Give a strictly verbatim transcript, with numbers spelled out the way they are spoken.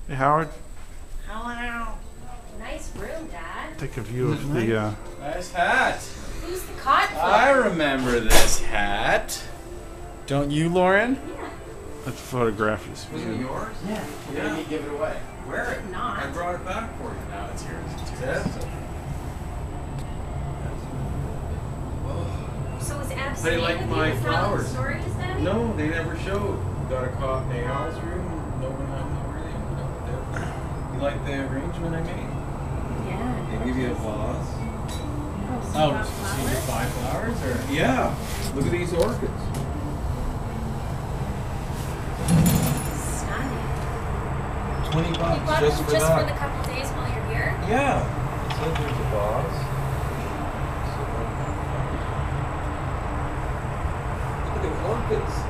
Hey, Howard. Hello. Nice room, Dad. Take a view of the. Uh, Nice hat. Who's the cot for? I remember this hat. Don't you, Lauren? Yeah. let's photograph this Was view. it yours? Yeah. Yeah. Maybe give it away. Wear it. Not. I brought it back for you. Now it's yours. It's Is yours. it? Well, So is Ab How do staying you like with my you for all the flowers? stories, Daddy? no, they never showed. Got a cop in Al's room. No one I know where they went. You like the arrangement I made? Yeah. They give you a vase. Oh, so Oh, you got so you flowers? just buy flowers, or? Yeah. Look at these orchids. Stunning. Twenty You bucks bought just them for just that. for the couple days while you're here? Yeah. It said there's a vase. Look at the orchids.